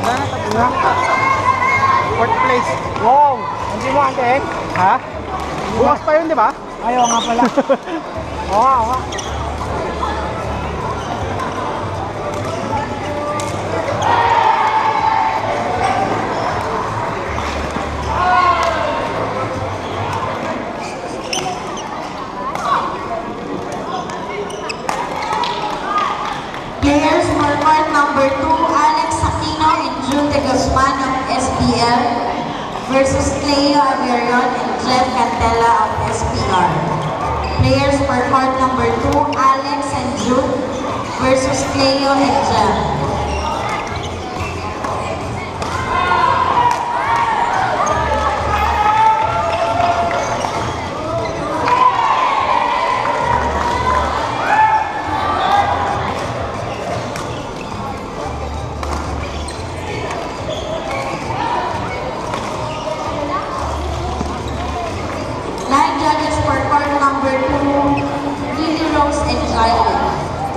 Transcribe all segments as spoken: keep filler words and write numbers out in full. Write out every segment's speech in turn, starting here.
Wala na, tapos na. Fourth place. Wow! Hindi mo antin? Ha? Bukas pa yun, di ba? Ayaw nga pala. Oo nga, oo nga. Players for part number two, Alex Aquino and June de Guzman of S B L versus Cleo Averion and Clem Cantella of S P R. Players for part number two, Alex and June versus Cleo and Clem. Nine judges for part number two, Lily Rose and Jiley.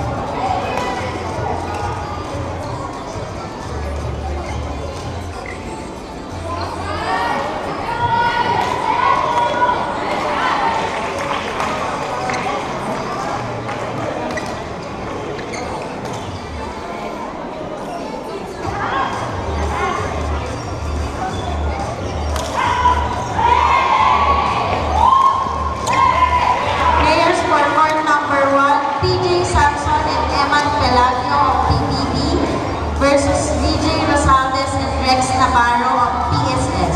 Players for part number one, P J Samson and Eman Pelagio of P B B versus V J Rosales and Rex Navarro of P S S.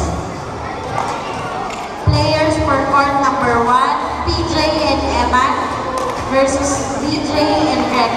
Players for part number one, P J and Eman versus V J and Rex.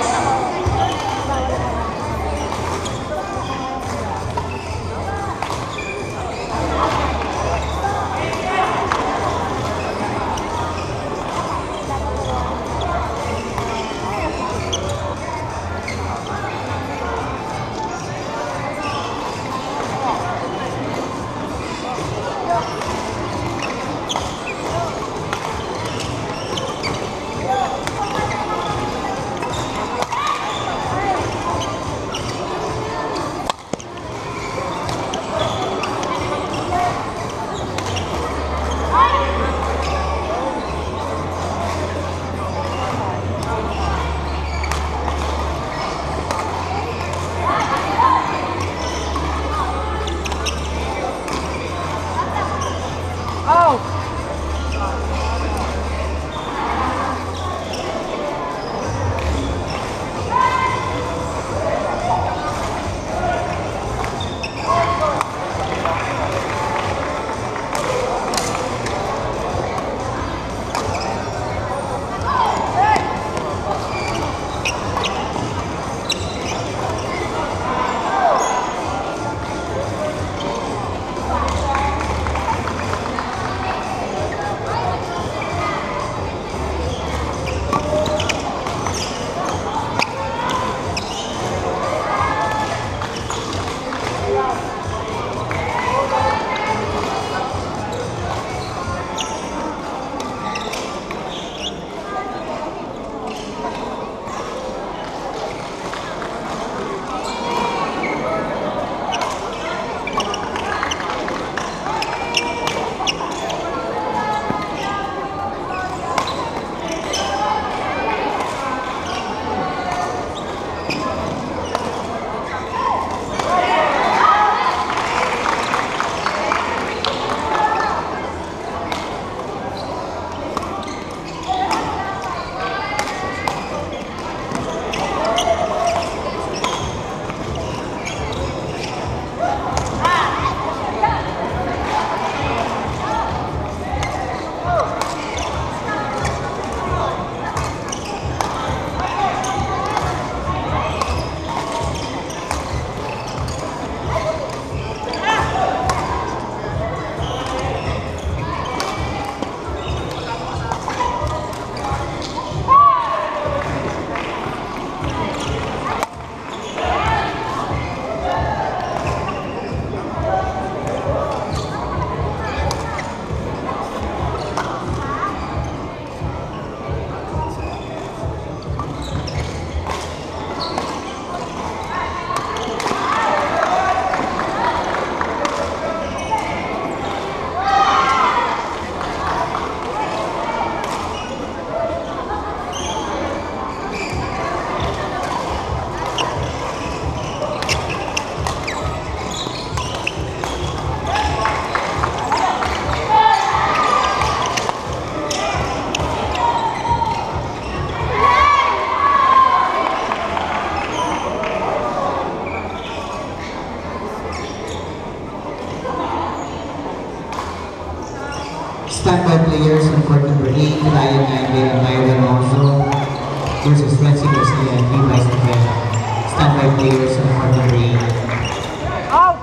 Standby players on court number eight, Ryan Ande and Myron Mozo versus Renzi Garcia and Levi's Novella. Standby players on court number eight. Out!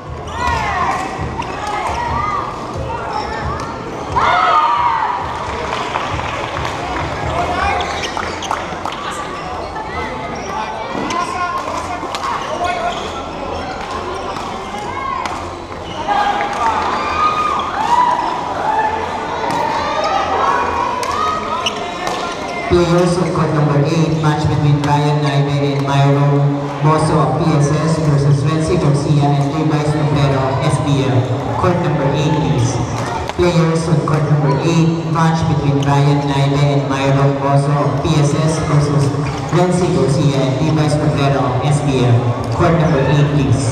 Players on court number eight, match between Ryan Naime and Myron Mozo of P S S versus Renzi Garcia and Levi's Novella of S B L. Court number eight, please. Players on court number eight, match between Ryan Naime and Myron Mozo of P S S versus Renzi Garcia and Levi's Novella of S B L. Court number eight, please.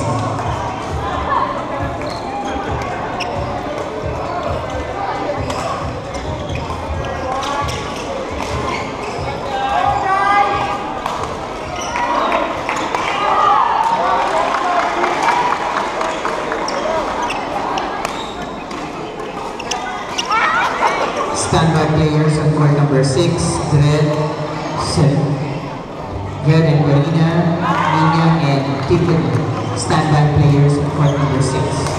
Standby players on court number six, Dred, Dred and Karina, Nina and Tiffany. Standby players on court number six.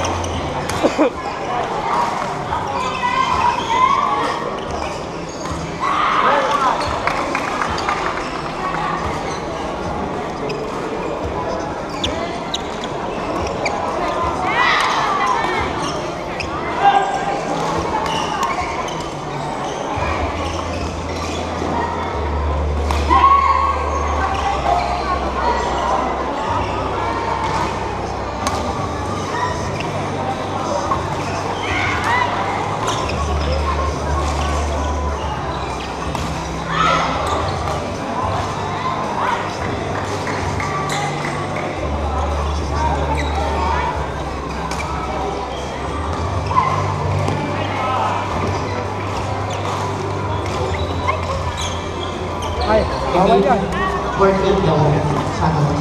Ay, bawal yan. Court number seven.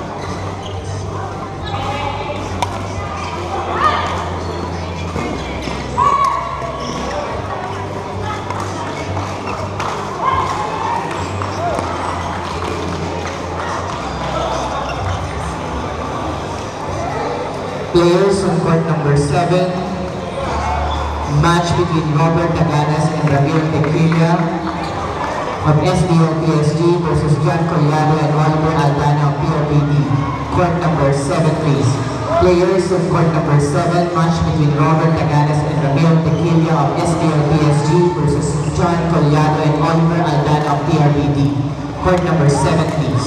Players on court number seven, match between Robert Taganas and Ramil Tequila of S B L P S G versus John Collado and Oliver Aldana of P R B D. Court number seven, please. Players on court number seven, match between Robert Taganas and Ramil Tequila of S B L P S G versus John Collado and Oliver Aldana of P R B D. Court number seven, please.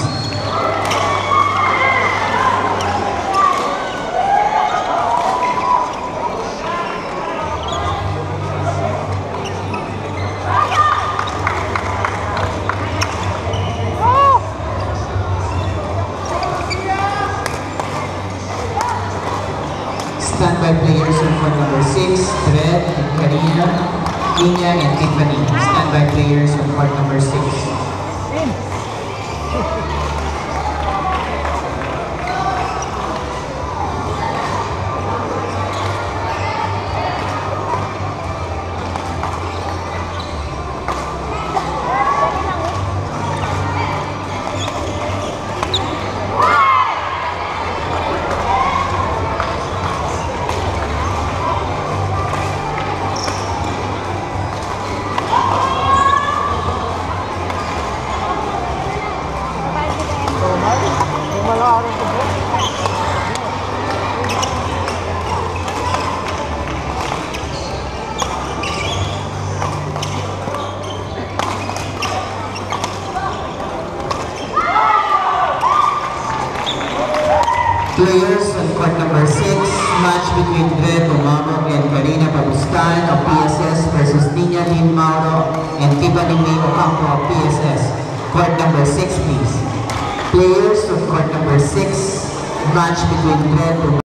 Standby players on court number six, Dred and Karina, Nina and Tiffany. Standby players on court number six. Players on court number six, match between Dred Umamo and Karina Babustan of P S S versus Nina Lynn Mauro and Tiffany May Ocampo of P S S. Court number six, please. Players on court number six, match between Dred Umamo